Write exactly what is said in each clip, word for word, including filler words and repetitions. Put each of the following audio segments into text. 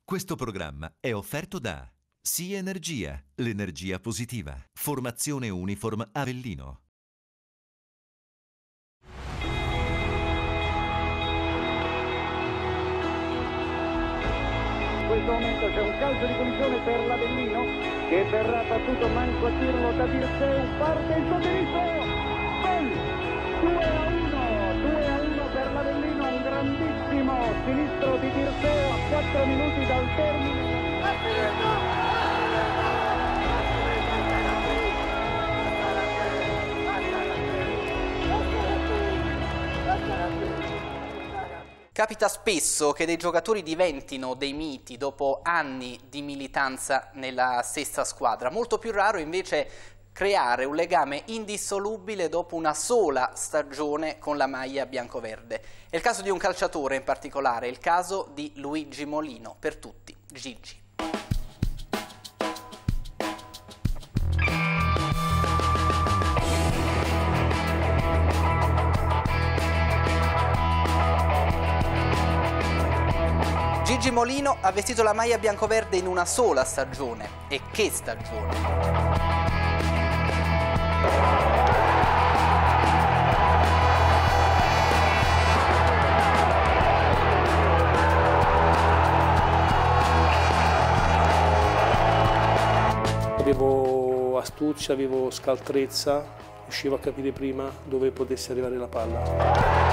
Questo programma è offerto da Sì Energia, l'energia positiva. Formazione Uniform Avellino. In questo momento c'è un calcio di punizione per l'Avellino che verrà battuto manco a tirlo da Dirseu, parte il sotterito, gol, due a uno, due a uno per l'Avellino, un grandissimo sinistro di Dirseu a quattro minuti dal termine. Capita spesso che dei giocatori diventino dei miti dopo anni di militanza nella stessa squadra. Molto più raro invece creare un legame indissolubile dopo una sola stagione con la maglia biancoverde. È il caso di un calciatore in particolare, il caso di Luigi Molino, per tutti, Gigi. Gigi Molino ha vestito la maglia biancoverde in una sola stagione. E che stagione! Avevo astuzia, avevo scaltrezza, riuscivo a capire prima dove potesse arrivare la palla.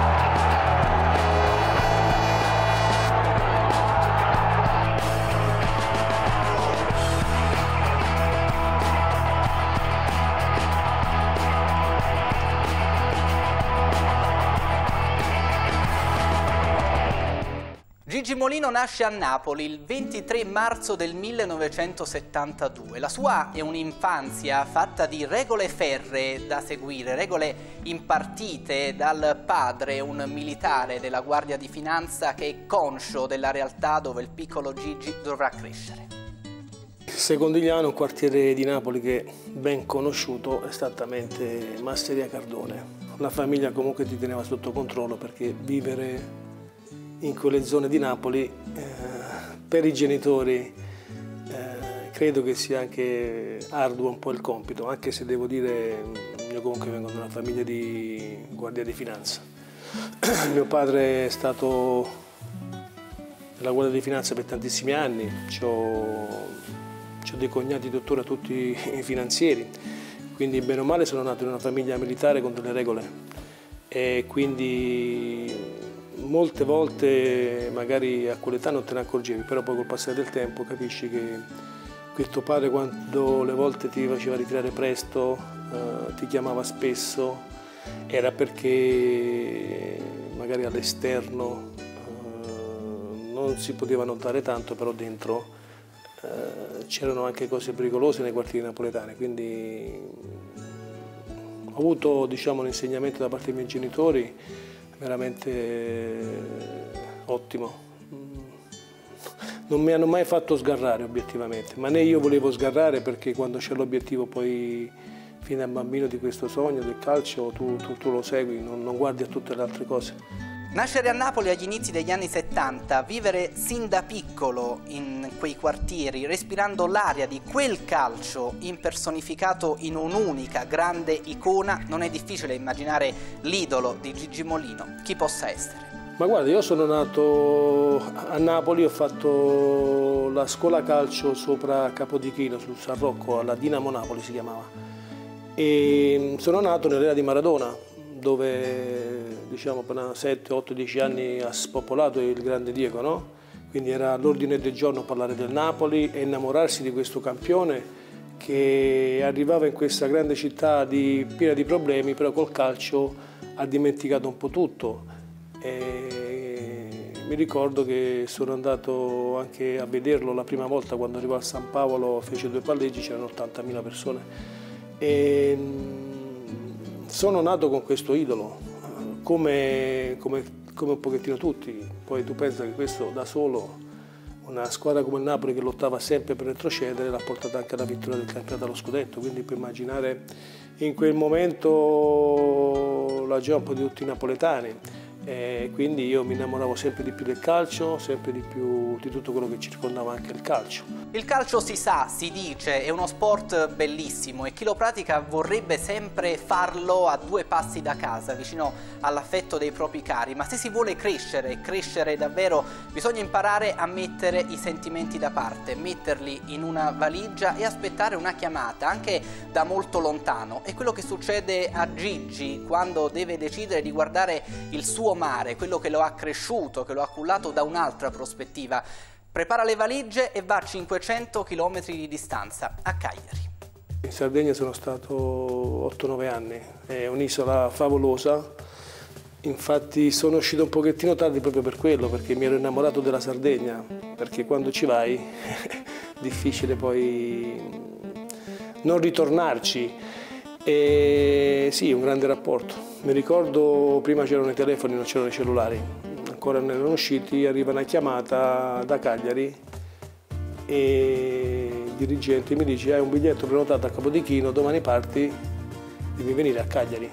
Gigi Molino nasce a Napoli il ventitré marzo del millenovecentosettantadue. La sua è un'infanzia fatta di regole ferree da seguire, regole impartite dal padre, un militare della Guardia di Finanza che è conscio della realtà dove il piccolo Gigi dovrà crescere. Secondigliano, un quartiere di Napoli che è ben conosciuto, esattamente Masseria Cardone. La famiglia comunque ti teneva sotto controllo perché vivere in quelle zone di Napoli eh, per i genitori eh, credo che sia anche arduo un po' il compito, anche se devo dire io comunque vengo da una famiglia di Guardia di Finanza. Mio padre è stato nella Guardia di Finanza per tantissimi anni, ho dei cognati tuttora tutti finanzieri, quindi bene o male sono nato in una famiglia militare con delle regole e quindi molte volte magari a quell'età non te ne accorgevi, però poi col passare del tempo capisci che questo padre quando le volte ti faceva ritirare presto, eh, ti chiamava spesso, era perché magari all'esterno eh, non si poteva notare tanto, però dentro eh, c'erano anche cose pericolose nei quartieri napoletani, quindi ho avuto diciamo, un insegnamento da parte dei miei genitori veramente ottimo. Non mi hanno mai fatto sgarrare obiettivamente, ma né io volevo sgarrare perché quando c'è l'obiettivo poi fin da bambino di questo sogno del calcio tu, tu, tu lo segui, non, non guardi a tutte le altre cose. Nascere a Napoli agli inizi degli anni settanta, vivere sin da piccolo in quei quartieri, respirando l'aria di quel calcio impersonificato in un'unica grande icona, non è difficile immaginare l'idolo di Gigi Molino, chi possa essere. Ma guarda, io sono nato a Napoli, ho fatto la scuola calcio sopra Capodichino, sul San Rocco, alla Dinamo Napoli si chiamava, e sono nato nell'era di Maradona, dove diciamo per sette, otto, dieci anni ha spopolato il grande Diego, no? Quindi era all'ordine del giorno parlare del Napoli e innamorarsi di questo campione che arrivava in questa grande città di, piena di problemi, però col calcio ha dimenticato un po' tutto. E mi ricordo che sono andato anche a vederlo la prima volta quando arrivò a San Paolo, fece due palleggi, c'erano ottantamila persone. E sono nato con questo idolo, come, come, come un pochettino tutti. Poi tu pensa che questo da solo, una squadra come il Napoli che lottava sempre per retrocedere, l'ha portata anche alla vittoria del campionato allo scudetto, quindi puoi immaginare in quel momento la gioia un po' di tutti i napoletani. E quindi io mi innamoravo sempre di più del calcio, sempre di più di tutto quello che circondava anche il calcio. Il calcio, si sa, si dice, è uno sport bellissimo e chi lo pratica vorrebbe sempre farlo a due passi da casa, vicino all'affetto dei propri cari, ma se si vuole crescere, crescere davvero, bisogna imparare a mettere i sentimenti da parte, metterli in una valigia e aspettare una chiamata, anche da molto lontano. È quello che succede a Gigi quando deve decidere di guardare il suo mare, quello che lo ha cresciuto, che lo ha cullato da un'altra prospettiva. Prepara le valigie e va a cinquecento chilometri di distanza, a Cagliari. In Sardegna sono stato otto nove anni, è un'isola favolosa, infatti sono uscito un pochettino tardi proprio per quello, perché mi ero innamorato della Sardegna, perché quando ci vai è difficile poi non ritornarci. E sì, un grande rapporto. Mi ricordo prima c'erano i telefoni, non c'erano i cellulari, ancora non erano usciti, arriva una chiamata da Cagliari e il dirigente mi dice: hai un biglietto prenotato a Capodichino, domani parti, devi venire a Cagliari.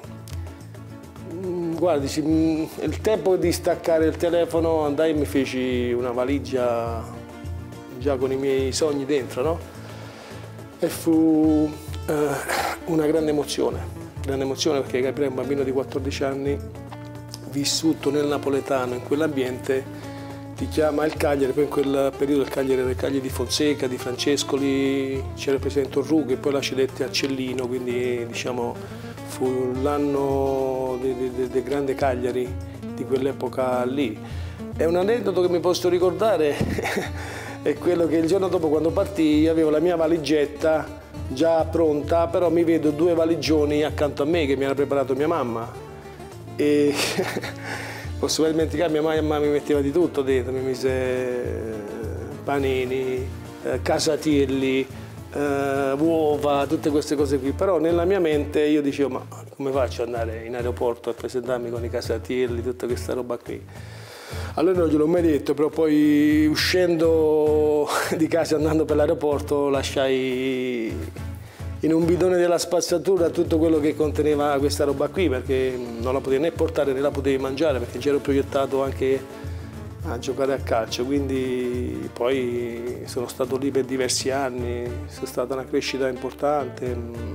Guardi, il tempo di staccare il telefono andai e mi feci una valigia già con i miei sogni dentro, no? E fu eh, una grande emozione. Grande emozione perché capire un bambino di quattordici anni vissuto nel napoletano, in quell'ambiente, ti chiama il Cagliari. Poi in quel periodo il Cagliari era il Cagliari di Fonseca, di Francescoli, c'era il presidente Orrughi e poi la cedette a Cellino, quindi diciamo fu l'anno del grande Cagliari di quell'epoca lì. È un aneddoto che mi posso ricordare è quello che il giorno dopo, quando partì, avevo la mia valigetta già pronta, però mi vedo due valigioni accanto a me che mi era preparato mia mamma e posso mai dimenticare, mia mamma mi metteva di tutto dentro, mi mise panini, eh, casatielli, eh, uova, tutte queste cose qui, però nella mia mente io dicevo: ma come faccio ad andare in aeroporto a presentarmi con i casatielli, tutta questa roba qui? Allora non gliel'ho mai detto, però poi uscendo di casa, andando per l'aeroporto, lasciai in un bidone della spazzatura tutto quello che conteneva questa roba qui, perché non la potevi né portare né la potevi mangiare, perché ci ero proiettato anche a giocare a calcio, quindi poi sono stato lì per diversi anni, c'è stata una crescita importante,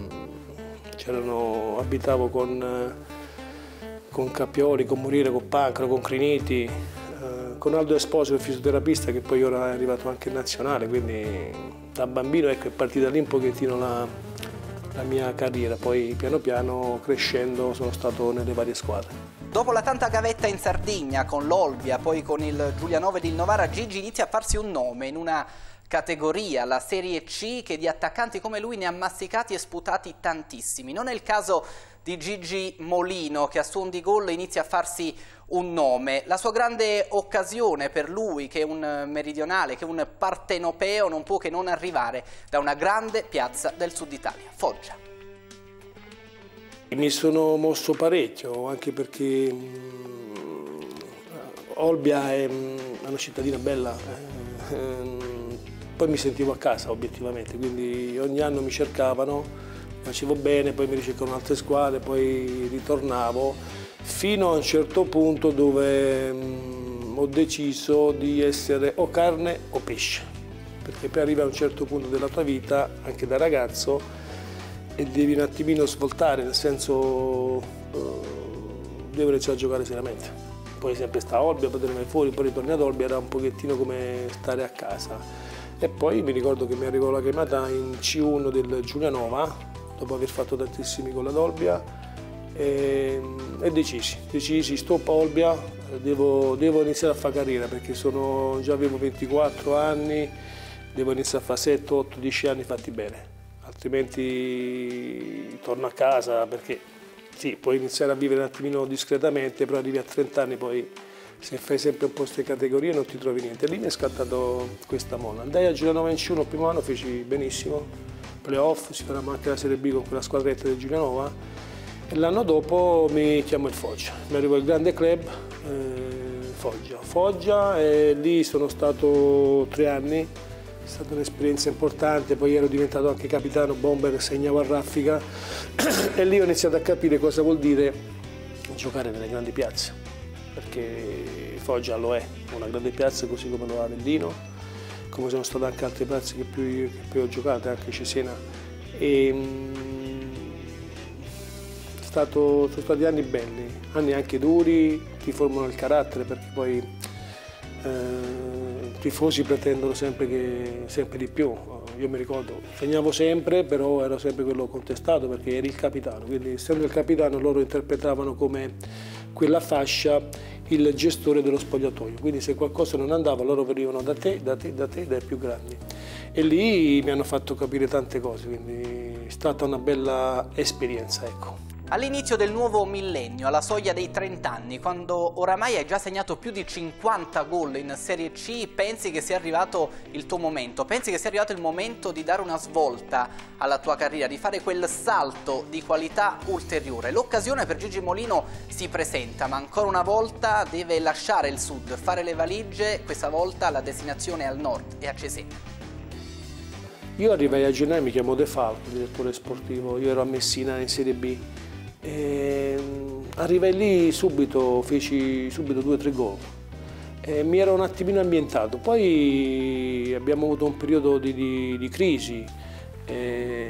c'erano, abitavo con... con Cappioli, con Muriere, con Pancro, con Criniti, eh, con Aldo Esposito, il fisioterapista, che poi ora è arrivato anche in nazionale, quindi da bambino ecco, è partita lì un pochettino la, la mia carriera, poi piano piano crescendo sono stato nelle varie squadre. Dopo la tanta gavetta in Sardegna con l'Olbia, poi con il Giulianova ed il Novara, Gigi inizia a farsi un nome in una categoria, la Serie C, che di attaccanti come lui ne ha massicati e sputati tantissimi. Non è il caso di Gigi Molino, che a suon di gol inizia a farsi un nome. La sua grande occasione per lui, che è un meridionale, che è un partenopeo, non può che non arrivare da una grande piazza del sud Italia, Foggia. Mi sono mosso parecchio, anche perché mh, Olbia è mh, una cittadina bella, eh, ehm, poi mi sentivo a casa obiettivamente, quindi ogni anno mi cercavano, facevo bene, poi mi ricercavano altre squadre, poi ritornavo, fino a un certo punto dove mh, ho deciso di essere o carne o pesce, perché poi arriva a un certo punto della tua vita, anche da ragazzo, e devi un attimino svoltare, nel senso eh, devo iniziare a giocare seriamente. Poi sempre sta a Olbia, poi te ne vai fuori, poi ritorni ad Olbia, era un pochettino come stare a casa. E poi mi ricordo che mi arrivò la chiamata in C uno del Giulianova, dopo aver fatto tantissimi gol ad Olbia, e, e decisi, decisi, stop Olbia, devo, devo iniziare a fare carriera, perché sono, già avevo ventiquattro anni, devo iniziare a fare sette, otto, dieci anni fatti bene, altrimenti torno a casa, perché sì, puoi iniziare a vivere un attimino discretamente, però arrivi a trenta anni, poi se fai sempre un po' queste categorie non ti trovi niente. Lì mi è scattato questa molla. Andai a Giulianova in C uno, il primo anno feci benissimo, playoff, si farà anche la Serie B con quella squadretta del Giulianova, e l'anno dopo mi chiamò il Foggia, mi arrivò il grande club, eh, Foggia. Foggia, e lì sono stato tre anni, è stata un'esperienza importante, poi ero diventato anche capitano bomber, segnavo a raffica e lì ho iniziato a capire cosa vuol dire giocare nelle grandi piazze, perché perché Foggia lo è, una grande piazza così come lo è Avellino, come sono state anche altre piazze che più, che più ho giocato, anche Cesena. E, mh, è stato, sono stati anni belli, anni anche duri, ti formano il carattere perché poi eh, i tifosi pretendono sempre, che, sempre di più. Io mi ricordo, segnavo sempre, però ero sempre quello contestato perché eri il capitano, quindi essendo il capitano loro interpretavano come quella fascia il gestore dello spogliatoio, quindi se qualcosa non andava loro venivano da te, da te, da te, dai più grandi. E lì mi hanno fatto capire tante cose, quindi è stata una bella esperienza, ecco. All'inizio del nuovo millennio, alla soglia dei trenta anni, quando oramai hai già segnato più di cinquanta gol in Serie C, pensi che sia arrivato il tuo momento? Pensi che sia arrivato il momento di dare una svolta alla tua carriera, di fare quel salto di qualità ulteriore? L'occasione per Gigi Molino si presenta, ma ancora una volta deve lasciare il sud, fare le valigie, questa volta la destinazione è al nord e a Cesena. Io arrivai a gennaio, mi chiamo De Falco, direttore sportivo, io ero a Messina in Serie B. E arrivai lì subito, feci subito due o tre gol e mi ero un attimino ambientato, poi abbiamo avuto un periodo di, di, di crisi, e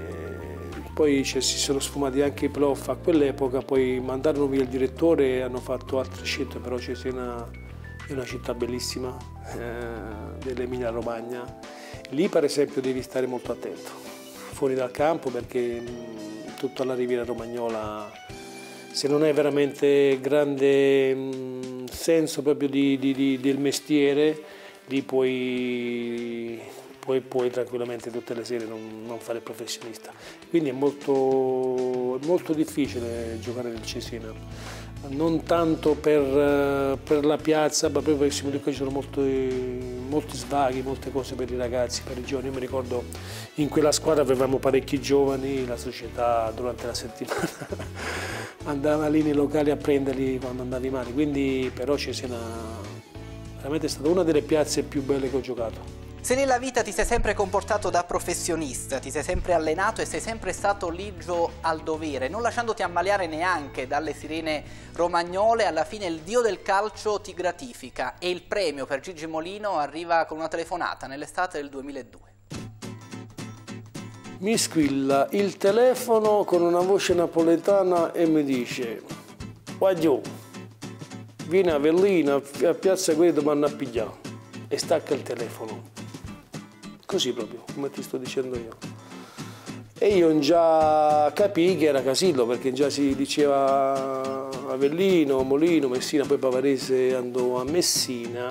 poi si sono sfumati anche i playoff a quell'epoca, poi mandarono via il direttore e hanno fatto altre scelte, però Cesena è una città bellissima, eh, dell'Emilia Romagna, lì per esempio devi stare molto attento, fuori dal campo perché tutta la riviera romagnola, se non hai veramente grande mh, senso proprio di, di, di, del mestiere, lì puoi, puoi, puoi tranquillamente tutte le sere non, non fare il professionista. Quindi è molto, è molto difficile giocare nel Cesena, non tanto per, per la piazza, ma proprio perché ci sono molti, molti svaghi, molte cose per i ragazzi, per i giovani. Io mi ricordo in quella squadra avevamo parecchi giovani, la società durante la settimana andava lì nei locali a prenderli quando andavi male, quindi però Cesena veramente è stata una delle piazze più belle che ho giocato. Se nella vita ti sei sempre comportato da professionista, ti sei sempre allenato e sei sempre stato ligio al dovere, non lasciandoti ammaliare neanche dalle sirene romagnole, alla fine il dio del calcio ti gratifica e il premio per Gigi Molino arriva con una telefonata nell'estate del duemiladue. Mi squilla il telefono con una voce napoletana e mi dice: "Guagliò, vieni a Avellino, a Piazza Guido, mi hanno a pigliare", e stacca il telefono. Così proprio, come ti sto dicendo io. E io già capii che era Casillo, perché già si diceva Avellino, Molino, Messina, poi Pavarese andò a Messina.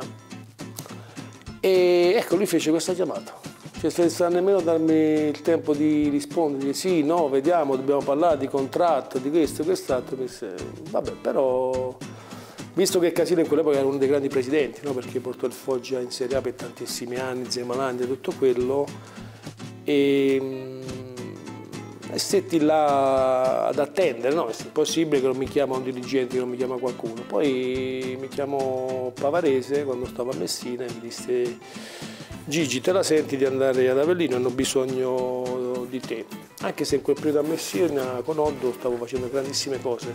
E ecco, lui fece questa chiamata. Cioè, senza nemmeno darmi il tempo di rispondere, sì, no, vediamo, dobbiamo parlare di contratto, di questo, quest'altro. Vabbè, però, visto che Casillo in quell'epoca era uno dei grandi presidenti, no? Perché portò il Foggia in Serie A per tantissimi anni, Zemalandia, tutto quello, e, e stetti là ad attendere, no? È possibile che non mi chiama un dirigente, che non mi chiama qualcuno. Poi mi chiamò Pavarese quando stavo a Messina e mi disse: "Gigi, te la senti di andare ad Avellino? Hanno bisogno di te". Anche se in quel periodo a Messina con Oddo stavo facendo grandissime cose.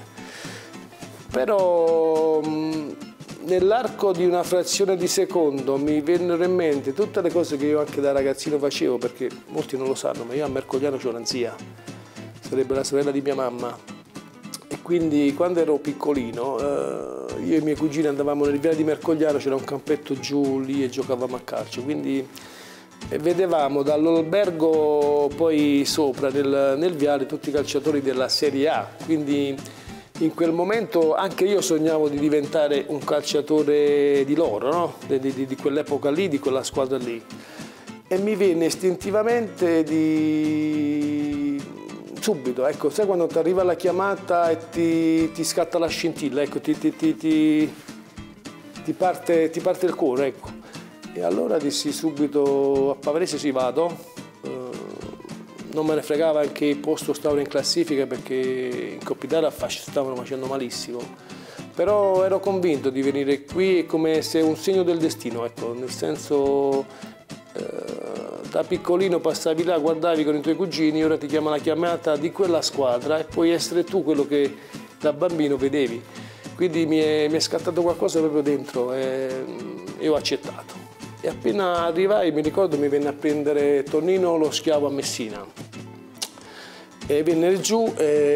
Però nell'arco di una frazione di secondo mi vennero in mente tutte le cose che io anche da ragazzino facevo, perché molti non lo sanno, ma io a Mercogliano c'ho una zia, sarebbe la sorella di mia mamma. E quindi quando ero piccolino, eh, io e i miei cugini andavamo nel viale di Mercogliano, c'era un campetto giù lì e giocavamo a calcio, quindi vedevamo dall'albergo poi sopra nel, nel viale tutti i calciatori della Serie A, quindi in quel momento anche io sognavo di diventare un calciatore di loro, no? di, di, di quell'epoca lì, di quella squadra lì. E mi venne istintivamente di... subito, ecco, sai quando ti arriva la chiamata e ti, ti scatta la scintilla, ecco, ti, ti, ti, ti, ti, parte, ti parte il cuore, ecco. E allora dissi subito a Pavarese: "Sì, vado". Non me ne fregava anche il posto, stavano in classifica perché in Coppa Italia stavano facendo malissimo. Però ero convinto di venire qui come se un segno del destino, ecco, nel senso, eh, da piccolino passavi là, guardavi con i tuoi cugini, ora ti chiama la chiamata di quella squadra e puoi essere tu quello che da bambino vedevi. quindi mi è, mi è scattato qualcosa proprio dentro e, e ho accettato. E appena arrivai, mi ricordo, mi venne a prendere Tonino lo Schiavo a Messina. E venne giù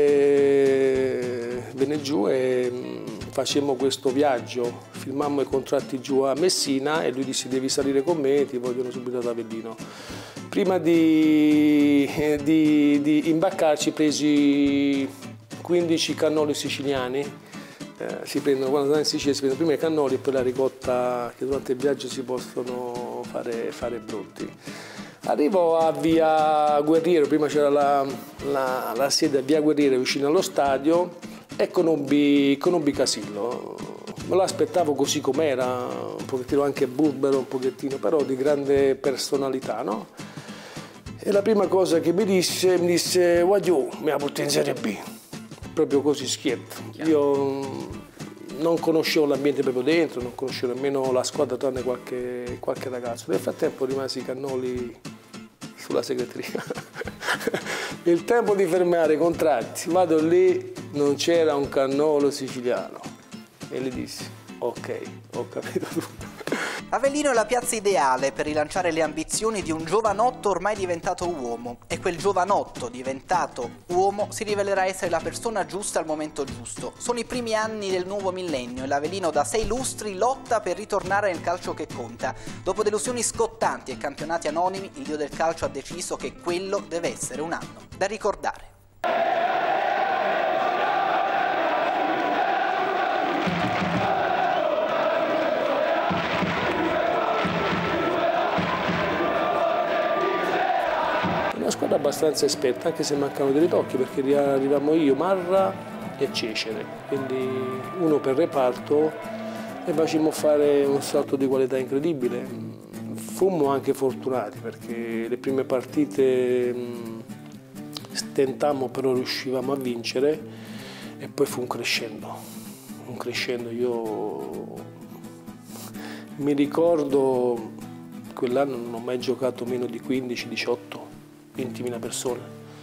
e, venne giù e facemmo questo viaggio, filmammo i contratti giù a Messina e lui disse: devi salire con me, ti vogliono subito ad Avellino. Prima di, di, di imbaccarci presi quindici cannoli siciliani, eh, si prendono, quando andano in Sicilia si prendono prima i cannoli e poi la ricotta che durante il viaggio si possono fare, fare brutti. Arrivo a Via Guerriero, prima c'era la, la, la sede a Via Guerriero vicino allo stadio e conobbi, conobbi Casillo. Me lo aspettavo così com'era, un pochettino anche burbero, un pochettino, però di grande personalità, no? E la prima cosa che mi disse, mi disse: guagliù, mi ha portato in Serie B, proprio così schietto. Io non conoscevo l'ambiente proprio dentro, non conoscevo nemmeno la squadra tranne qualche, qualche ragazzo. Nel frattempo rimasi i cannoli sulla segreteria. Il tempo di fermare i contratti, vado lì, non c'era un cannolo siciliano e gli dissi: ok, ho capito tutto. Avellino è la piazza ideale per rilanciare le ambizioni di un giovanotto ormai diventato uomo, e quel giovanotto diventato uomo si rivelerà essere la persona giusta al momento giusto. Sono i primi anni del nuovo millennio e l'Avellino da sei lustri lotta per ritornare nel calcio che conta. Dopo delusioni scottanti e campionati anonimi, il dio del calcio ha deciso che quello deve essere un anno da ricordare. Una squadra abbastanza esperta, anche se mancano dei ritocchi, perché arrivammo io, Marra e Cecere, quindi uno per reparto, e facemmo fare un salto di qualità incredibile. Fummo anche fortunati perché le prime partite stentammo, però riuscivamo a vincere, e poi fu un crescendo, un crescendo. Io mi ricordo quell'anno non ho mai giocato meno di quindici, diciotto, ventimila persone.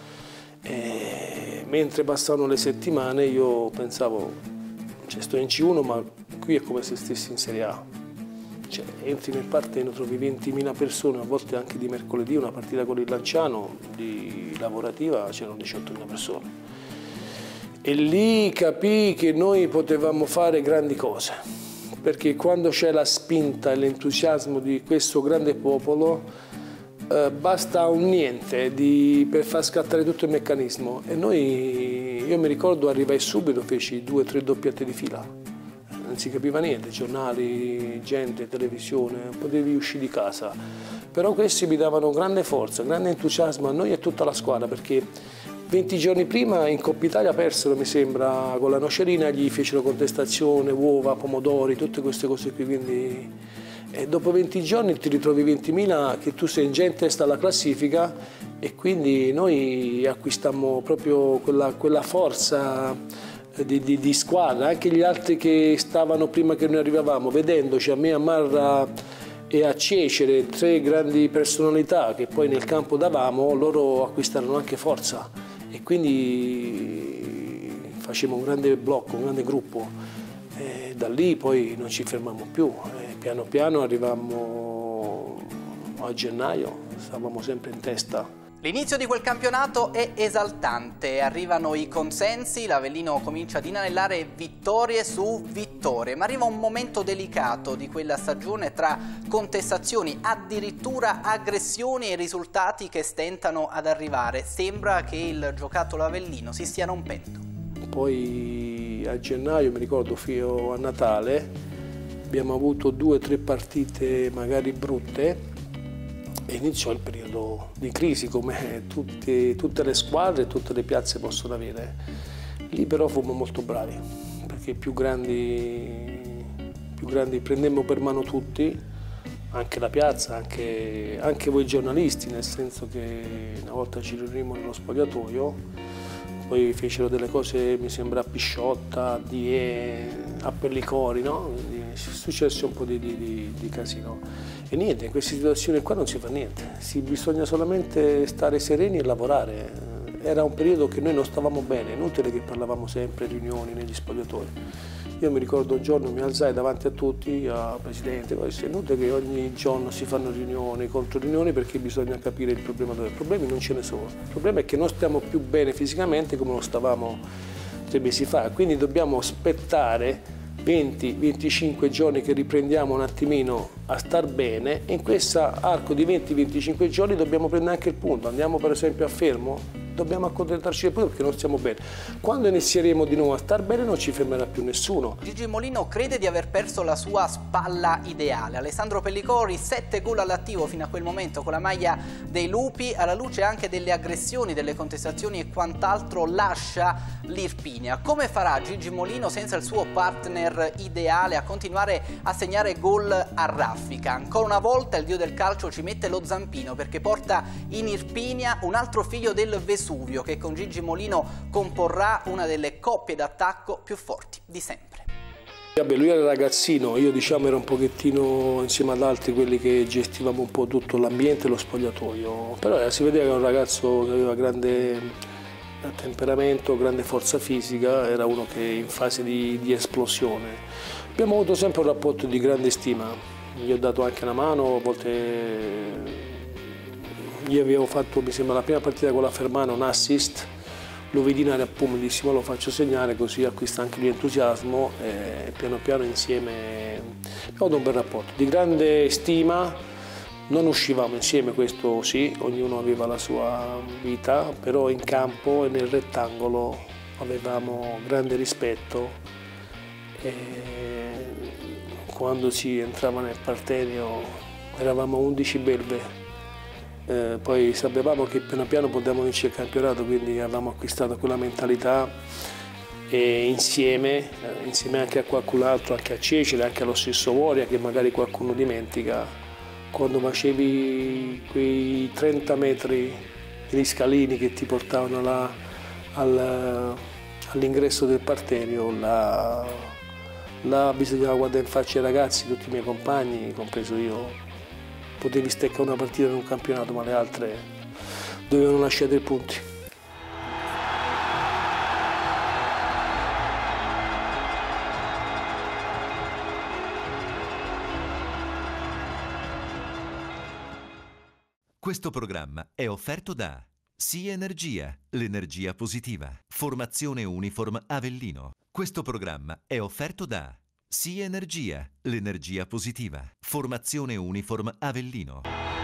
E mentre passavano le settimane io pensavo, cioè, sto in C uno ma qui è come se stessi in Serie A. Cioè, entri nel Partenno, trovi ventimila persone, a volte anche di mercoledì, una partita con il Lanciano di lavorativa c'erano diciottomila persone. E lì capii che noi potevamo fare grandi cose, perché quando c'è la spinta e l'entusiasmo di questo grande popolo, Uh, basta un niente di, per far scattare tutto il meccanismo. E noi, io mi ricordo, arrivai subito, feci due o tre doppiette di fila, non si capiva niente, giornali, gente, televisione, non potevi uscire di casa, però questi mi davano grande forza, grande entusiasmo a noi e a tutta la squadra, perché venti giorni prima in Coppa Italia persero, mi sembra, con la nocerina, gli fecero contestazione, uova, pomodori, tutte queste cose qui, quindi e dopo venti giorni ti ritrovi ventimila che tu sei già in testa alla classifica, e quindi noi acquistammo proprio quella, quella forza di, di, di squadra. Anche gli altri che stavano prima che noi arrivavamo, vedendoci, a me, a Marra e a Cecere, tre grandi personalità che poi nel campo davamo, loro acquistarono anche forza, e quindi facevamo un grande blocco, un grande gruppo, e da lì poi non ci fermammo più. Piano piano arrivammo a gennaio, stavamo sempre in testa. L'inizio di quel campionato è esaltante, arrivano i consensi, l'Avellino comincia ad inanellare vittorie su vittorie, ma arriva un momento delicato di quella stagione tra contestazioni, addirittura aggressioni e risultati che stentano ad arrivare. Sembra che il giocattolo Avellino si stia rompendo. Poi a gennaio, mi ricordo, fino a Natale, abbiamo avuto due o tre partite magari brutte e iniziò il periodo di crisi, come tutti, tutte le squadre e tutte le piazze possono avere. Lì però fummo molto bravi, perché più grandi, più grandi prendemmo per mano tutti, anche la piazza, anche, anche voi giornalisti, nel senso che una volta ci riunimmo nello spogliatoio, poi fecero delle cose, mi sembra, a Pisciotta, di, a Pellicori, no? È successo un po' di, di, di casino. E niente, in queste situazioni qua non si fa niente, si, bisogna solamente stare sereni e lavorare. Era un periodo che noi non stavamo bene, è inutile che parlavamo sempre riunioni negli spogliatori. Io mi ricordo un giorno mi alzai davanti a tutti, al Presidente, è inutile che ogni giorno si fanno riunioni, contro riunioni, perché bisogna capire il problema dove. Problemi non ce ne sono. Il problema è che non stiamo più bene fisicamente come lo stavamo tre mesi fa, quindi dobbiamo aspettare venti venticinque giorni che riprendiamo un attimino a star bene, e in questo arco di venti venticinque giorni dobbiamo prendere anche il punto. Andiamo per esempio a Fermo, dobbiamo accontentarci del punto perché non stiamo bene. Quando inizieremo di nuovo a star bene non ci fermerà più nessuno. Gigi Molino crede di aver perso la sua spalla ideale. Alessandro Pellicori, sette gol all'attivo fino a quel momento con la maglia dei Lupi, alla luce anche delle aggressioni, delle contestazioni e quant'altro, lascia l'Irpinia. Come farà Gigi Molino senza il suo partner ideale a continuare a segnare gol a raffica? Ancora una volta il dio del calcio ci mette lo zampino, perché porta in Irpinia un altro figlio del Vesuvio che con Gigi Molino comporrà una delle coppie d'attacco più forti di sempre. Vabbè, lui era ragazzino, io diciamo ero un pochettino insieme ad altri quelli che gestivamo un po' tutto l'ambiente e lo spogliatoio, però si vedeva che era un ragazzo che aveva grande temperamento, grande forza fisica, era uno che in fase di, di esplosione. Abbiamo avuto sempre un rapporto di grande stima, gli ho dato anche una mano, a volte gli avevo fatto, mi sembra, la prima partita con la Fermana un assist, lo vedi in area, pum, mi dissi, ma lo faccio segnare, così acquista anche lui entusiasmo, e piano piano insieme abbiamo avuto un bel rapporto, di grande stima. Non uscivamo insieme, questo sì, ognuno aveva la sua vita, però in campo e nel rettangolo avevamo grande rispetto, e quando si entrava nel parterre eravamo undici belve, eh, poi sapevamo che piano piano potevamo vincere il campionato, quindi avevamo acquistato quella mentalità, e insieme, eh, insieme anche a qualcun altro, anche a Cecere, anche allo stesso Voria, che magari qualcuno dimentica. Quando facevi quei trenta metri degli scalini che ti portavano là al, all'ingresso del parterre, là, là bisognava guardare in faccia ai ragazzi, tutti i miei compagni, compreso io. Potevi steccare una partita in un campionato, ma le altre dovevano lasciare tre punti. Questo programma è offerto da Sì Energia, l'energia positiva. Formazione Uniform Avellino. Questo programma è offerto da Sì Energia, l'energia positiva. Formazione Uniform Avellino.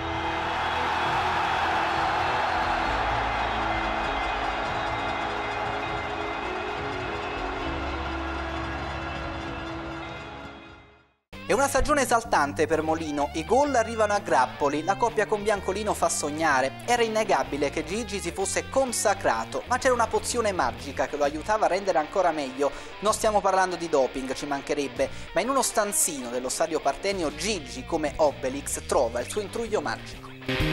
È una stagione esaltante per Molino, i gol arrivano a grappoli, la coppia con Biancolino fa sognare. Era innegabile che Gigi si fosse consacrato, ma c'era una pozione magica che lo aiutava a rendere ancora meglio. Non stiamo parlando di doping, ci mancherebbe, ma in uno stanzino dello stadio Partenio Gigi, come Obelix, trova il suo intruglio magico.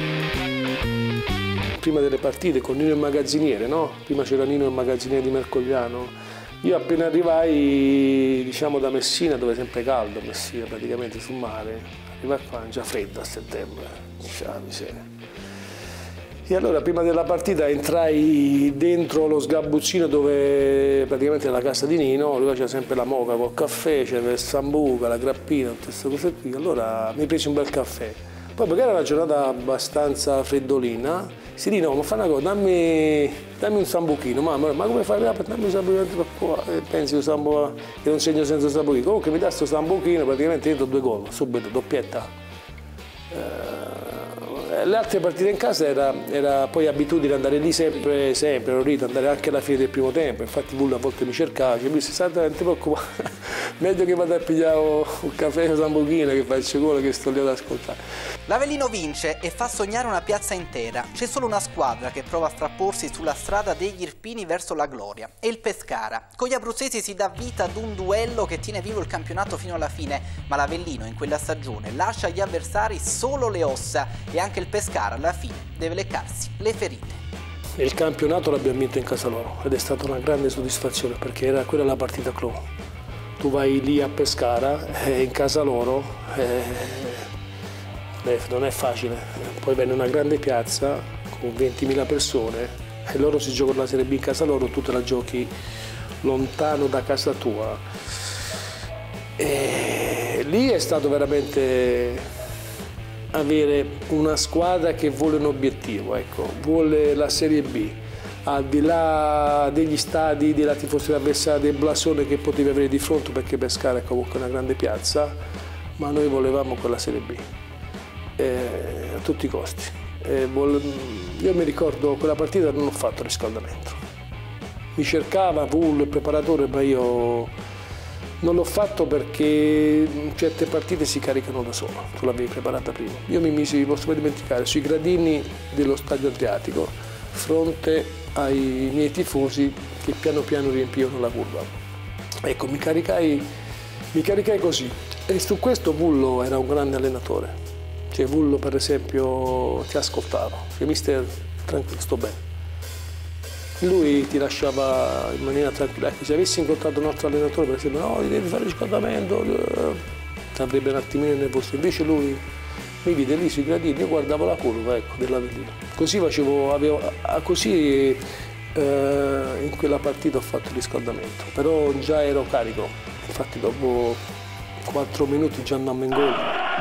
Prima delle partite con Nino il magazziniere, no? Prima c'era Nino il magazziniere di Mercogliano. Io appena arrivai, diciamo, da Messina, dove è sempre caldo, Messina praticamente sul mare, arrivai qua, già freddo a settembre, diciamo, miseria. E allora prima della partita entrai dentro lo sgabuzzino dove praticamente è la casa di Nino, lui c'era sempre la moca col caffè, c'era il sambuca, la grappina, tutte queste cose qui, allora mi presi un bel caffè. Poi perché era una giornata abbastanza freddolina, si dice no, ma fai una cosa, dammi, dammi un sambuchino, mamma, ma come fai? Dammi un sambuchino qua, e pensi un sambuchino che non segno senza sambuchino. Comunque mi dà questo sambuchino, praticamente dentro due gol, subito, doppietta. Eh, le altre partite in casa era, era poi abitudine andare lì sempre, sempre, ero lì, andare anche alla fine del primo tempo, infatti Vullo a volte mi cercava, mi disse, senti, non ti preoccupare, meglio che vado a pigliare un caffè con sambuchino che faccio gol che sto lì ad ascoltare. L'Avellino vince e fa sognare una piazza intera. C'è solo una squadra che prova a frapporsi sulla strada degli Irpini verso la gloria, è il Pescara. Con gli abruzzesi si dà vita ad un duello che tiene vivo il campionato fino alla fine, ma l'Avellino in quella stagione lascia agli avversari solo le ossa e anche il Pescara alla fine deve leccarsi le ferite. Il campionato l'abbiamo vinto in casa loro ed è stata una grande soddisfazione perché era quella la partita clou. Tu vai lì a Pescara, eh, in casa loro, eh, non è facile, poi viene una grande piazza con ventimila persone e loro si giocano la Serie B in casa loro, tu te la giochi lontano da casa tua. E lì è stato veramente avere una squadra che vuole un obiettivo, ecco, vuole la Serie B, al di là degli stadi, della tifoseria avversaria, del blasone che potevi avere di fronte, perché Pescara è comunque una grande piazza, ma noi volevamo quella Serie B, eh, a tutti i costi. Eh, io mi ricordo quella partita non ho fatto riscaldamento, mi cercava Pull, il preparatore, ma io non l'ho fatto perché certe partite si caricano da solo, tu l'avevi preparata prima. Io mi misi, posso mai dimenticare, sui gradini dello Stadio Adriatico, fronte ai miei tifosi che piano piano riempivano la curva. Ecco, mi caricai, mi caricai così. E su questo Vullo era un grande allenatore. Cioè Vullo, per esempio, ti ascoltava. Cioè, mister, tranquillo, sto bene. Lui ti lasciava in maniera tranquilla. Ecco, se avessi incontrato un altro allenatore, per esempio, no, devi fare riscaldamento, ti avrebbe un attimino nervoso. Invece lui mi vide lì sui gradini, io guardavo la curva, ecco, dell'Avellino. Così facevo, avevo, così eh, in quella partita ho fatto il riscaldamento, però già ero carico, infatti dopo quattro minuti già andammo in gol.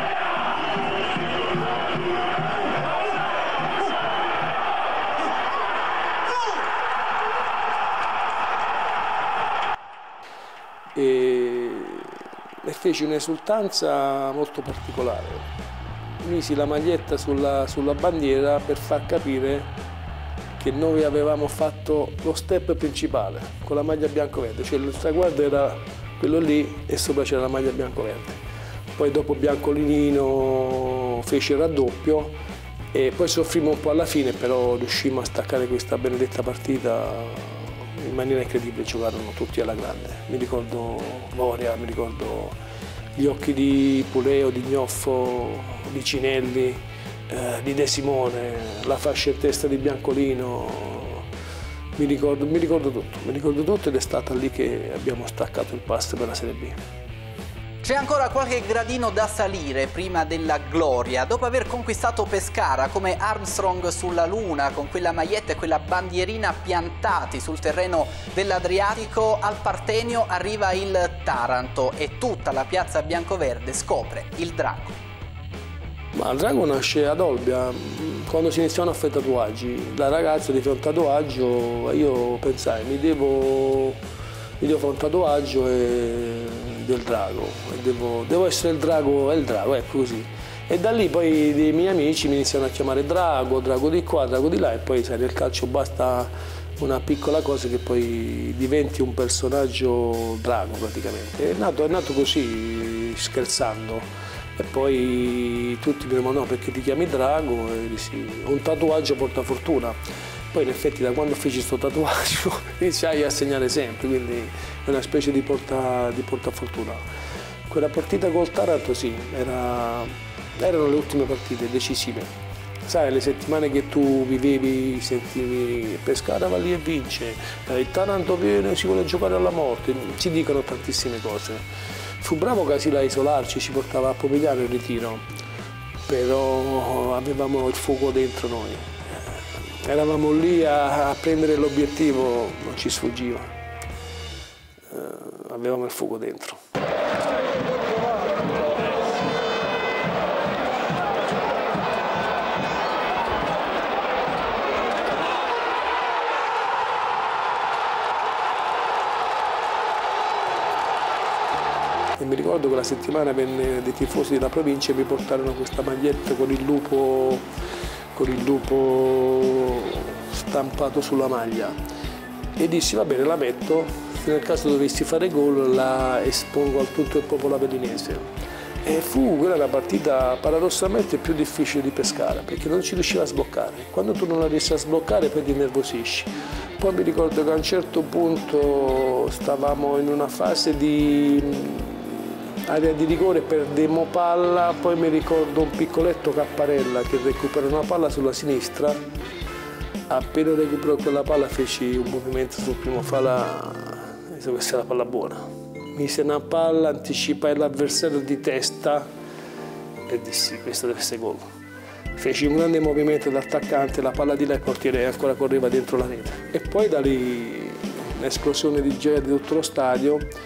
E, e feci un'esultanza molto particolare. Misi la maglietta sulla, sulla bandiera per far capire che noi avevamo fatto lo step principale con la maglia bianco-verde, cioè il traguardo era quello lì e sopra c'era la maglia bianco-verde. Poi dopo Biancolinino fece il raddoppio e poi soffrimmo un po' alla fine, però riuscimmo a staccare questa benedetta partita in maniera incredibile, giocarono tutti alla grande. Mi ricordo Moria, mi ricordo gli occhi di Puleo, di Gnoffo, di Cinelli, eh, di De Simone, la fascia in testa di Biancolino, mi ricordo, mi ricordo tutto, mi ricordo tutto ed è stata lì che abbiamo staccato il passo per la Serie B. C'è ancora qualche gradino da salire prima della gloria. Dopo aver conquistato Pescara come Armstrong sulla Luna, con quella maglietta e quella bandierina piantati sul terreno dell'Adriatico, al Partenio arriva il Taranto e tutta la piazza biancoverde scopre il drago. Ma il drago nasce ad Olbia, quando si iniziano a fare tatuaggi. La ragazza di fare un tatuaggio, io pensai, mi devo, mi devo fare un tatuaggio e... del drago, devo, devo essere il drago, è il drago, ecco così. E da lì poi dei miei amici mi iniziano a chiamare drago, drago di qua, drago di là, e poi sai, nel calcio basta una piccola cosa che poi diventi un personaggio drago praticamente. È nato, è nato così, scherzando, e poi tutti mi dicono no, perché ti chiami drago? E dissi, un tatuaggio porta fortuna. Poi in effetti da quando feci questo tatuaggio iniziai a segnare sempre, quindi è una specie di porta, di portafortuna. Quella partita col Taranto sì, era, erano le ultime partite decisive. Sai, le settimane che tu vivevi, sentivi Pescara va lì e vince, il Taranto viene, si vuole giocare alla morte, si dicono tantissime cose. Fu bravo Casila a isolarci, ci portava a Pomigliano in ritiro, però avevamo il fuoco dentro noi. Eravamo lì a, a prendere l'obiettivo, non ci sfuggiva, uh, avevamo il fuoco dentro. E mi ricordo che la settimana venne dei tifosi della provincia e mi portarono questa maglietta con il lupo con il lupo stampato sulla maglia e dissi va bene, la metto, se nel caso dovessi fare gol la espongo al tutto il popolo avellinese. E fu quella la partita paradossalmente più difficile di Pescara, perché non ci riusciva a sbloccare. Quando tu non la riesci a sbloccare poi ti innervosisci. Poi mi ricordo che a un certo punto stavamo in una fase di area di rigore, perdemmo palla, poi mi ricordo un piccoletto Capparella che recupera una palla sulla sinistra, appena recuperò quella palla feci un movimento sul primo falà, questa è la palla buona, mise una palla, anticipai l'avversario di testa e dissi questo deve essere gol. Feci un grande movimento d'attaccante, la palla di là e il portiere ancora correva dentro la rete. E poi da lì un'esplosione di gioia di tutto lo stadio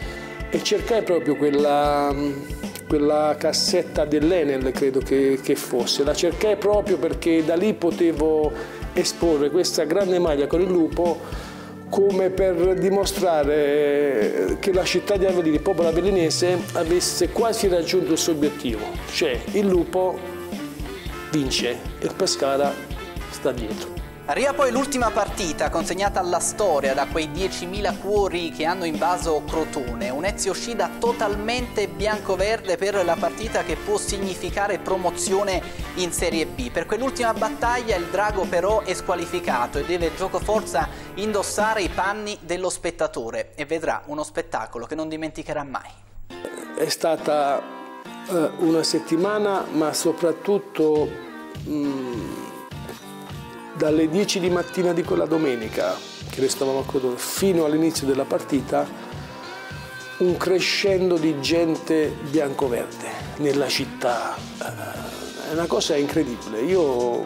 e cercai proprio quella, quella cassetta dell'Enel, credo che, che fosse, la cercai proprio perché da lì potevo esporre questa grande maglia con il lupo come per dimostrare che la città di Avellino, il popolo avellinese, avesse quasi raggiunto il suo obiettivo, cioè il lupo vince e il Pescara sta dietro. Arriva poi l'ultima partita consegnata alla storia da quei diecimila cuori che hanno invaso Crotone, un Ezio Scida totalmente bianco-verde per la partita che può significare promozione in Serie B. Per quell'ultima battaglia il Drago però è squalificato e deve giocoforza indossare i panni dello spettatore e vedrà uno spettacolo che non dimenticherà mai. È stata uh, una settimana, ma soprattutto mh, dalle dieci di mattina di quella domenica che restavamo a Crotone fino all'inizio della partita, un crescendo di gente bianco-verde nella città. È una cosa incredibile. Io...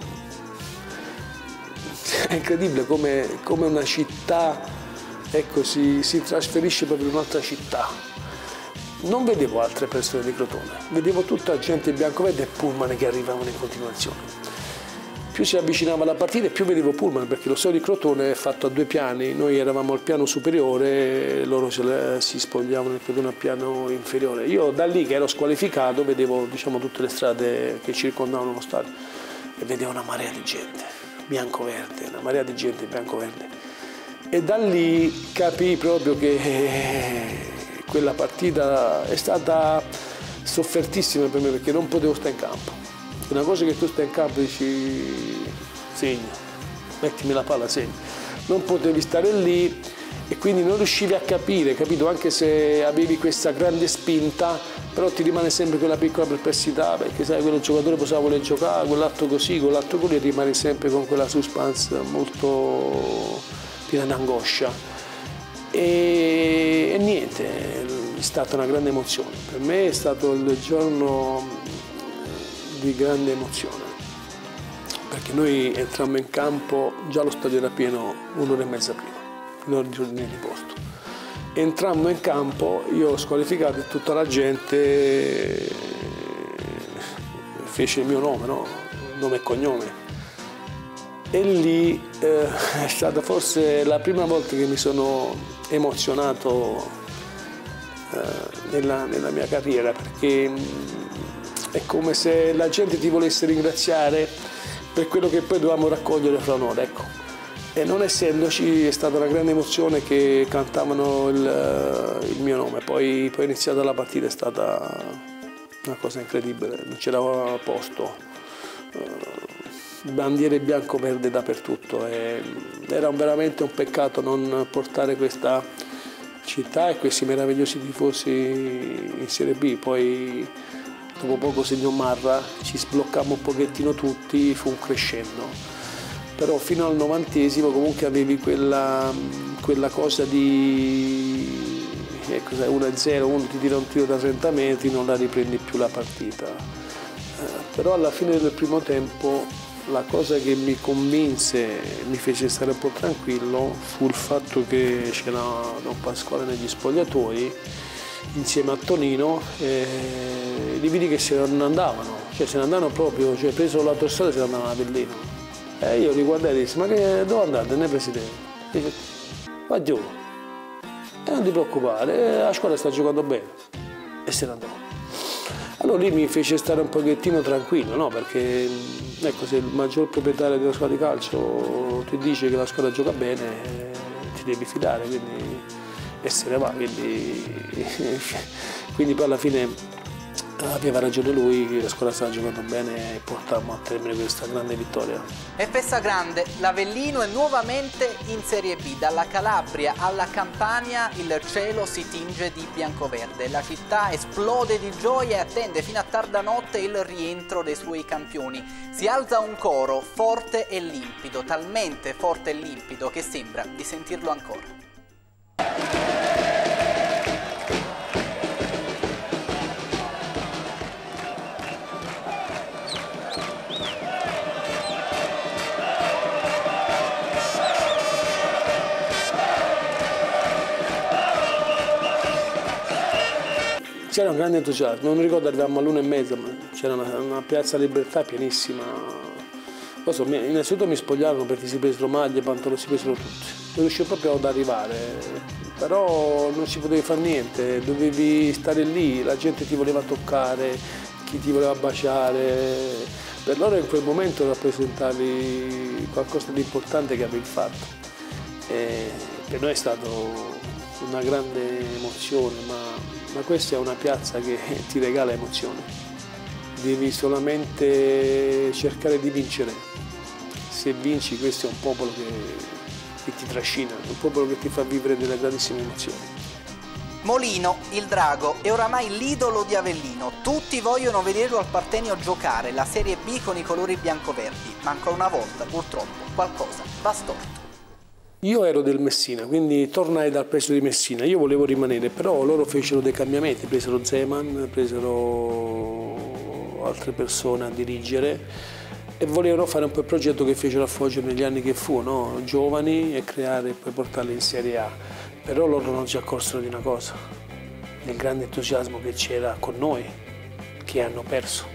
È incredibile come, come una città, ecco, si, si trasferisce proprio in un'altra città. Non vedevo altre persone di Crotone, vedevo tutta gente bianco-verde e pullman che arrivavano in continuazione. Più si avvicinava la partita e più vedevo pullman, perché lo stadio di Crotone è fatto a due piani, noi eravamo al piano superiore, loro si spogliavano al piano inferiore. Io da lì che ero squalificato vedevo, diciamo, tutte le strade che circondavano lo stadio e vedevo una marea di gente, bianco-verde, una marea di gente bianco-verde. E da lì capii proprio che quella partita è stata soffertissima per me, perché non potevo stare in campo. Una cosa che tu stai in campo e dici segna, mettimi la palla, segna. Non potevi stare lì e quindi non riuscivi a capire, capito? Anche se avevi questa grande spinta, però ti rimane sempre quella piccola perplessità, perché sai, quello giocatore poteva voler giocare, quell'altro così, quell'altro così, e rimani sempre con quella suspense molto piena d'angoscia. E, e niente, è stata una grande emozione. Per me è stato il giorno di grande emozione, perché noi entrammo in campo, già lo stadio era pieno un'ora e mezza prima, un'ora di ordine di posto. Entrammo in campo, io squalificato e tutta la gente fece il mio nome, no? Nome e cognome. E lì eh, è stata forse la prima volta che mi sono emozionato eh, nella, nella mia carriera, perché è come se la gente ti volesse ringraziare per quello che poi dovevamo raccogliere fra noi, ecco. E non essendoci è stata una grande emozione che cantavano il, il mio nome. Poi, poi iniziata la partita è stata una cosa incredibile, non c'era posto. Bandiere bianco-verde dappertutto. E era veramente un peccato non portare questa città e questi meravigliosi tifosi in Serie B. Poi dopo poco segnò Marra, ci sbloccammo un pochettino tutti, fu un crescendo. Però fino al novantesimo comunque avevi quella, quella cosa di ecco, uno a zero, uno ti tira un tiro da trenta metri, non la riprendi più la partita. Eh, però alla fine del primo tempo la cosa che mi convinse, mi fece stare un po' tranquillo, fu il fatto che c'era Don Pasquale negli spogliatoi, insieme a Tonino, e li vidi che se ne andavano, cioè se ne andavano proprio, cioè preso l'autostrada e se ne andavano a Avellino. E io li guardai e dissi, ma che, dove andate, ne presidente? Dice, va giù, e non ti preoccupare, la squadra sta giocando bene. E se ne andò. Allora lì mi fece stare un pochettino tranquillo, no? Perché ecco, se il maggior proprietario della squadra di calcio ti dice che la squadra gioca bene, ti devi fidare, quindi e se ne va, quindi, quindi poi alla fine aveva ragione lui, che la squadra stava giocando bene e portammo a termine questa grande vittoria. E festa grande, l'Avellino è nuovamente in Serie B, dalla Calabria alla Campania il cielo si tinge di biancoverde, la città esplode di gioia e attende fino a tarda notte il rientro dei suoi campioni. Si alza un coro forte e limpido, talmente forte e limpido che sembra di sentirlo ancora. c'era un grande entusiasmo, non mi ricordo, arrivavamo all'una e mezza, ma c'era una, una piazza Libertà pienissima. So, innanzitutto mi spogliarono perché si presero maglie, pantaloni, si presero tutti. Non riuscivo proprio ad arrivare, però non si poteva fare niente, dovevi stare lì, la gente ti voleva toccare, chi ti voleva baciare. Per loro in quel momento rappresentavi qualcosa di importante che avevi fatto. E per noi è stata una grande emozione, ma, ma questa è una piazza che ti regala emozioni. Devi solamente cercare di vincere. Se vinci, questo è un popolo che, che ti trascina, un popolo che ti fa vivere delle grandissime emozioni. Molino, il drago, è oramai l'idolo di Avellino. Tutti vogliono vederlo al Partenio giocare la Serie B con i colori biancoverdi, ma ancora una volta, purtroppo, qualcosa va storto. Io ero del Messina, quindi tornai dal preso di Messina. Io volevo rimanere, però loro fecero dei cambiamenti, presero Zeman, presero altre persone a dirigere e volevano fare un po' il progetto che fecero a Foggia negli anni che fu, no? Giovani, e creare e poi portarli in Serie A. Però loro non si accorsero di una cosa, del grande entusiasmo che c'era con noi, che hanno perso.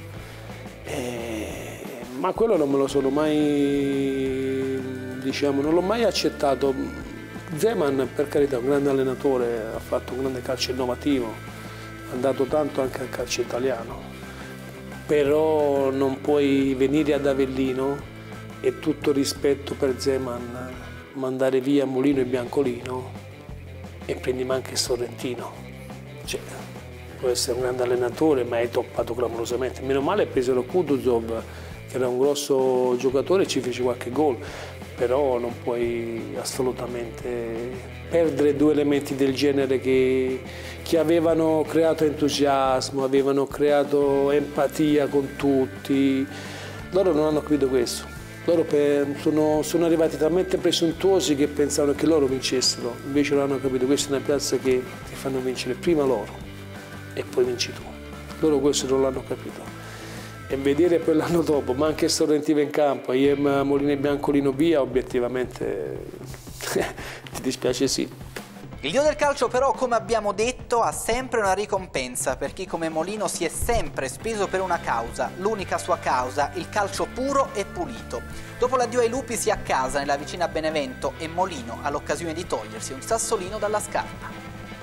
E... ma quello non me lo sono mai, diciamo, non l'ho mai accettato. Zeman, per carità, è un grande allenatore, ha fatto un grande calcio innovativo, ha dato tanto anche al calcio italiano. Però non puoi venire ad Avellino e tutto rispetto per Zeman mandare via Molino e Biancolino e prendi anche Sorrentino. Cioè, può essere un grande allenatore, ma è toppato clamorosamente. Meno male presero Kutuzov, che era un grosso giocatore e ci fece qualche gol, però non puoi assolutamente perdere due elementi del genere che, che avevano creato entusiasmo, avevano creato empatia con tutti. Loro non hanno capito questo. Loro per, sono, sono arrivati talmente presuntuosi che pensavano che loro vincessero, invece non hanno capito, questa è una piazza che ti fanno vincere prima loro e poi vinci tu. Loro questo non l'hanno capito. E vedere poi l'anno dopo, ma anche Sorrentino in campo, io e Molino e Biancolino via, obiettivamente ti dispiace sì. Il dio del calcio però, come abbiamo detto, ha sempre una ricompensa per chi come Molino si è sempre speso per una causa, l'unica sua causa, il calcio puro e pulito. Dopo l'addio ai lupi si accasa nella vicina Benevento e Molino ha l'occasione di togliersi un sassolino dalla scarpa.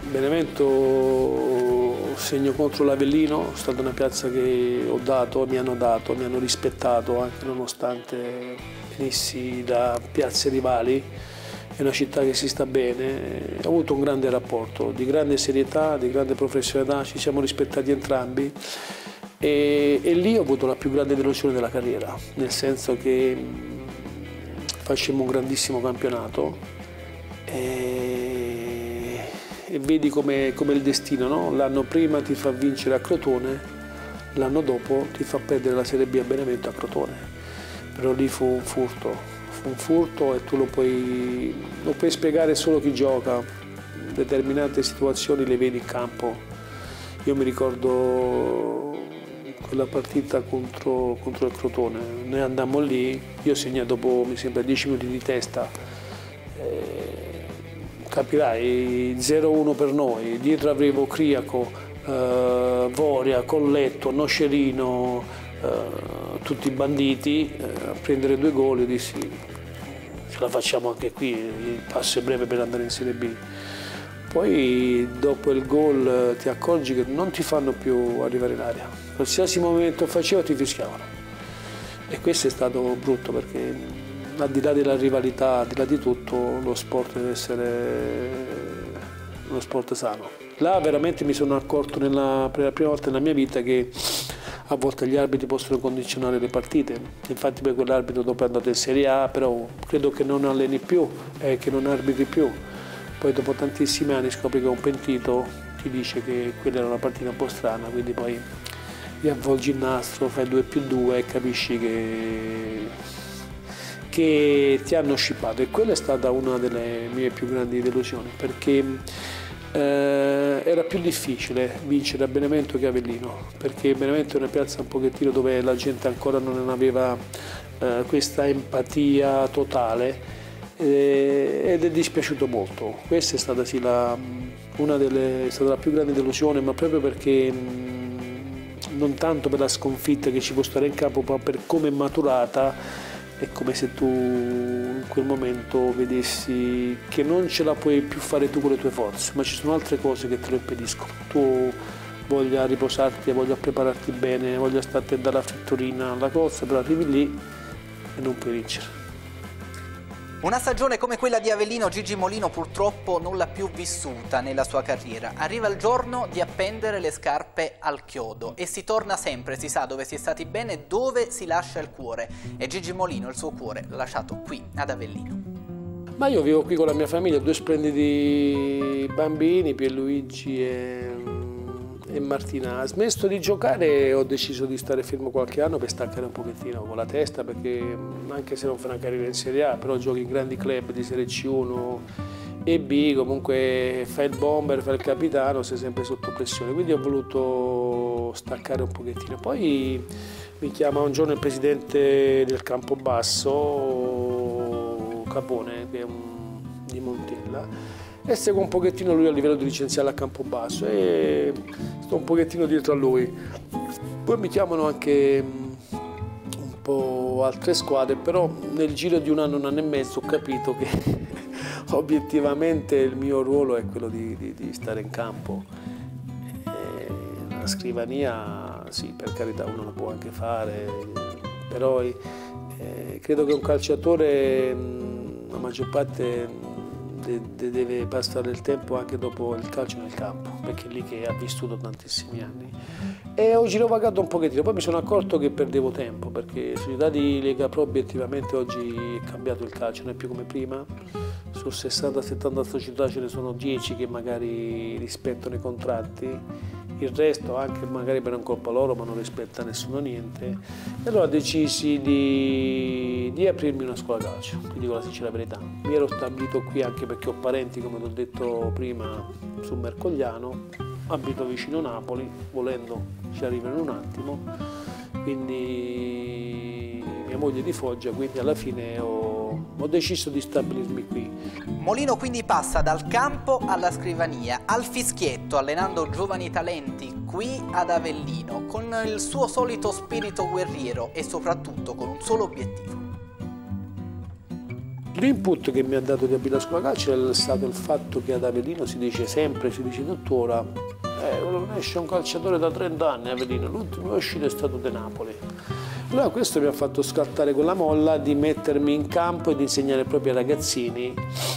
Benevento segno contro l'Avellino, è stata una piazza che ho dato, mi hanno dato, mi hanno rispettato anche nonostante venissi da piazze rivali. È una città che si sta bene, ho avuto un grande rapporto, di grande serietà, di grande professionalità, ci siamo rispettati entrambi e, e lì ho avuto la più grande delusione della carriera, nel senso che facemmo un grandissimo campionato e, e vedi come il destino, no? L'anno prima ti fa vincere a Crotone, l'anno dopo ti fa perdere la Serie B a Benevento a Crotone, però lì fu un furto. un furto e tu lo puoi, lo puoi spiegare solo chi gioca, determinate situazioni le vedi in campo. Io mi ricordo quella partita contro, contro il Crotone, noi andammo lì, io segnai dopo mi sembra dieci minuti di testa, eh, capirai, zero uno per noi, dietro avevo Criaco, eh, Voria, Colletto, Nocerino, eh, tutti banditi, eh, a prendere due gol e dissi ce la facciamo anche qui, il passo è breve per andare in Serie B. Poi dopo il gol ti accorgi che non ti fanno più arrivare in aria, qualsiasi movimento facevo ti fischiavano e questo è stato brutto perché al di là della rivalità, al di là di tutto, lo sport deve essere uno sport sano. Là veramente mi sono accorto nella, per la prima volta nella mia vita che a volte gli arbitri possono condizionare le partite, infatti per quell'arbitro dopo è andato in Serie A, però credo che non alleni più, eh, che non arbitri più. Poi dopo tantissimi anni scopri che un pentito ti dice che quella era una partita un po' strana, quindi poi riavvolgi il nastro, fai due più due e capisci che, che ti hanno scippato. E quella è stata una delle mie più grandi delusioni, perché Eh, era più difficile vincere a Benevento che a Avellino, perché Benevento è una piazza un pochettino dove la gente ancora non aveva eh, questa empatia totale ed è dispiaciuto molto. Questa è stata sì, la, una delle, è stata la più grande delusione, ma proprio perché non tanto per la sconfitta che ci può stare in campo, ma per come è maturata. È come se tu in quel momento vedessi che non ce la puoi più fare tu con le tue forze, ma ci sono altre cose che te lo impediscono. Tu voglia riposarti, voglia prepararti bene, voglia starti a dare la fritturina alla corsa, però arrivi lì e non puoi vincere. Una stagione come quella di Avellino Gigi Molino purtroppo non l'ha più vissuta nella sua carriera. Arriva il giorno di appendere le scarpe al chiodo e si torna sempre, si sa dove si è stati bene, dove si lascia il cuore. E Gigi Molino il suo cuore l'ha lasciato qui ad Avellino. Ma io vivo qui con la mia famiglia, due splendidi bambini, Pierluigi e, e Martina. Ha smesso di giocare e ho deciso di stare fermo qualche anno per staccare un pochettino con la testa, perché anche se non fai una carriera in Serie A, però giochi in grandi club di Serie C uno e B, comunque fai il bomber, fai il capitano, sei sempre sotto pressione, quindi ho voluto staccare un pochettino. Poi mi chiama un giorno il presidente del Campobasso, Capone, che è un, di Montella, e seguo un pochettino lui a livello dirigenziale a Campobasso e sto un pochettino dietro a lui. Poi mi chiamano anche un po' altre squadre, però nel giro di un anno, un anno e mezzo ho capito che obiettivamente il mio ruolo è quello di, di, di stare in campo. E la scrivania, sì, per carità uno la può anche fare, però eh, credo che un calciatore, la maggior parte, deve passare il tempo anche dopo il calcio nel campo, perché è lì che ha vissuto tantissimi anni. E ho girovagato un pochettino, poi mi sono accorto che perdevo tempo, perché società di Lega Pro obiettivamente oggi è cambiato il calcio, non è più come prima. Su sessanta settanta società ce ne sono dieci che magari rispettano i contratti, il resto anche magari per un colpa loro, ma non rispetta nessuno niente. E allora decisi di, di aprirmi una scuola calcio, ti dico la sincera verità. Mi ero stabilito qui anche perché ho parenti, come ti ho detto prima, su Mercogliano, abito vicino Napoli, volendo ci arrivo in un attimo, quindi mia moglie di Foggia, quindi alla fine ho, ho deciso di stabilirmi qui. Molino quindi passa dal campo alla scrivania, al fischietto, allenando giovani talenti qui ad Avellino, con il suo solito spirito guerriero e soprattutto con un solo obiettivo. L'input che mi ha dato di aprire la scuola calcio è stato il fatto che ad Avellino si dice sempre, si dice tuttora, eh, non esce un calciatore da trenta anni a Avellino, l'ultimo uscito è stato De Napoli. Allora questo mi ha fatto scattare con la molla di mettermi in campo e di insegnare proprio ai ragazzini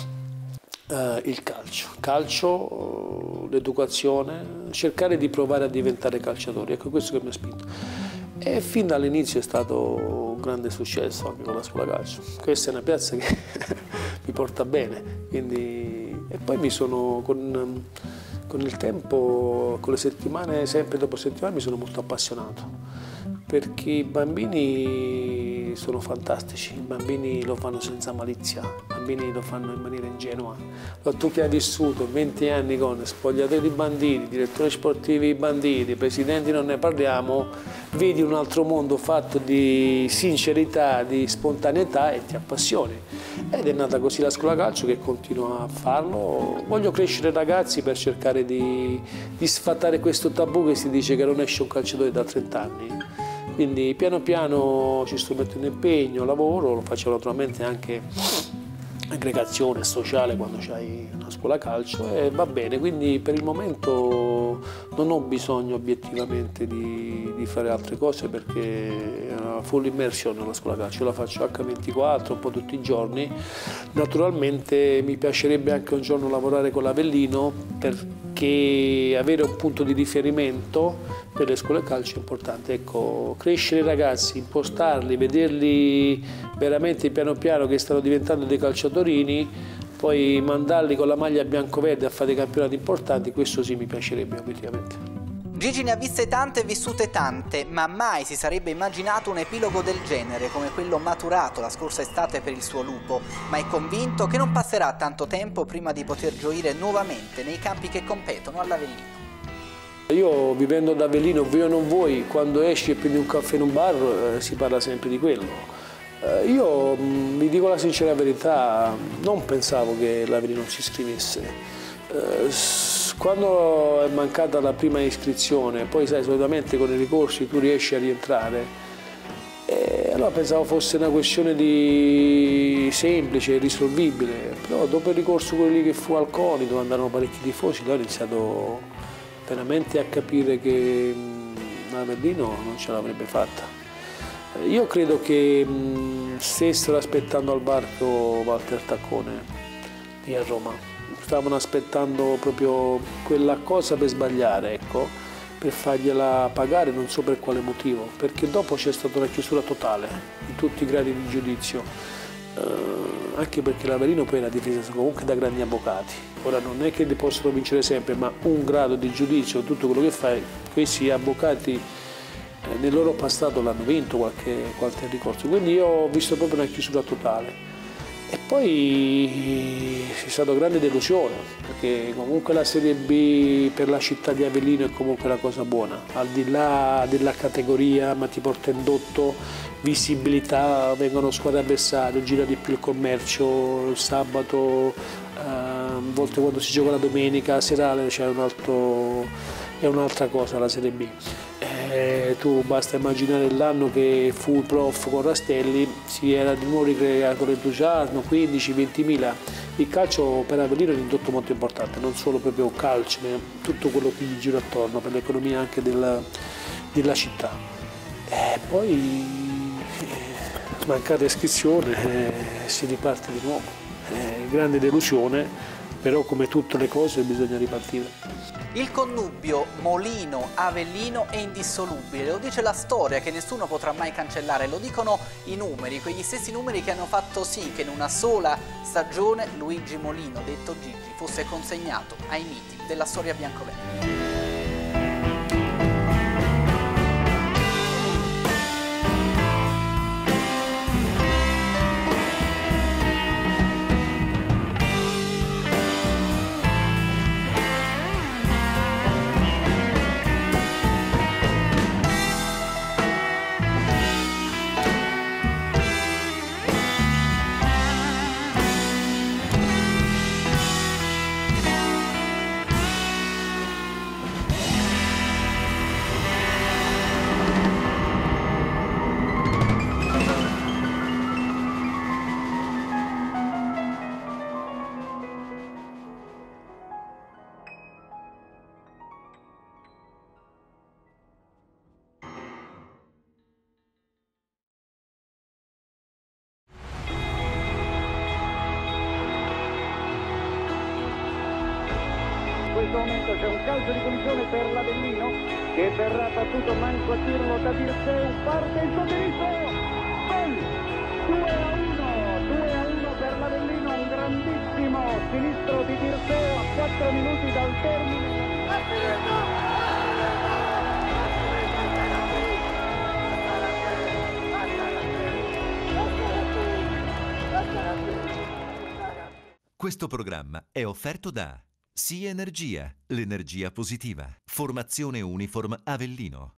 eh, il calcio, calcio, l'educazione, cercare di provare a diventare calciatori, ecco questo che mi ha spinto. E fin dall'inizio è stato un grande successo anche con la scuola calcio. Questa è una piazza che mi porta bene, quindi... e poi mi sono con, con il tempo, con le settimane, sempre dopo settimane mi sono molto appassionato, perché i bambini sono fantastici, i bambini lo fanno senza malizia, i bambini lo fanno in maniera ingenua. Tu che hai vissuto venti anni con spogliatori di banditi, direttori sportivi banditi, presidenti non ne parliamo, vedi un altro mondo fatto di sincerità, di spontaneità e ti appassioni. Ed è nata così la scuola calcio che continua a farlo. Voglio crescere ragazzi per cercare di, di sfatare questo tabù che si dice che non esce un calciatore da trenta anni. Quindi piano piano ci sto mettendo impegno, lavoro, lo faccio naturalmente anche aggregazione sociale quando c'hai una scuola calcio e va bene, quindi per il momento non ho bisogno obiettivamente di, di fare altre cose perché è una full immersion la scuola calcio, la faccio acca ventiquattro, un po' tutti i giorni. Naturalmente mi piacerebbe anche un giorno lavorare con l'Avellino perché avere un punto di riferimento per le scuole calcio è importante, ecco, crescere i ragazzi, impostarli, vederli veramente piano piano che stanno diventando dei calciatorini, poi mandarli con la maglia bianco-verde a fare dei campionati importanti, questo sì mi piacerebbe obiettivamente. Gigi ne ha viste tante e vissute tante, ma mai si sarebbe immaginato un epilogo del genere come quello maturato la scorsa estate per il suo Lupo, ma è convinto che non passerà tanto tempo prima di poter gioire nuovamente nei campi che competono all'Avellino. Io vivendo ad Avellino, vuoi o non vuoi, quando esci e prendi un caffè in un bar eh, si parla sempre di quello. Eh, io mh, vi dico la sincera verità, non pensavo che l'Avellino si iscrivesse. Eh, quando è mancata la prima iscrizione, poi sai, solitamente con i ricorsi tu riesci a rientrare. E allora pensavo fosse una questione di semplice, risolvibile, però dopo il ricorso quello lì che fu al CONI, dove andarono parecchi tifosi, là ho iniziato veramente a capire che l'Avellino non ce l'avrebbe fatta. Io credo che mh, stessero aspettando al varco Walter Taccone lì a Roma, stavano aspettando proprio quella cosa per sbagliare, ecco, per fargliela pagare, non so per quale motivo, perché dopo c'è stata una chiusura totale in tutti i gradi di giudizio, eh, anche perché l'Avellino poi era difesa comunque da grandi avvocati. Ora non è che li possono vincere sempre, ma un grado di giudizio, tutto quello che fai, questi avvocati eh, nel loro passato l'hanno vinto qualche, qualche ricorso, quindi io ho visto proprio una chiusura totale. E poi c'è stata grande delusione, perché comunque la Serie B per la città di Avellino è comunque una cosa buona, al di là della categoria, ma ti porta indotto, visibilità, vengono squadre avversarie, gira di più il commercio, il sabato, eh, a volte quando si gioca la domenica serale c'è un altro, è un'altra cosa la Serie B. Eh, tu basta immaginare l'anno che fu il prof con Rastelli, si era di nuovo ricreato l'entusiasmo, quindici venti mila. Il calcio per Avellino è un indotto molto importante, non solo proprio calcio, ma tutto quello che gli gira attorno, per l'economia anche della, della città. E poi eh, mancata iscrizione, eh, si riparte di nuovo. Eh, grande delusione, però come tutte le cose bisogna ripartire. Il connubio Molino-Avellino è indissolubile, lo dice la storia che nessuno potrà mai cancellare, lo dicono i numeri, quegli stessi numeri che hanno fatto sì che in una sola stagione Luigi Molino, detto Gigi, fosse consegnato ai miti della storia biancoverdi. In questo momento c'è un calcio di punizione per l'Avellino che verrà battuto manco a tirlo da Dirseu, parte il suo sinistro, gol, due a uno, due a uno per l'Avellino, un grandissimo sinistro di Dirseu a quattro minuti dal termine. Questo programma è offerto da Sì Energia, l'energia positiva. Formazione Uniform Avellino.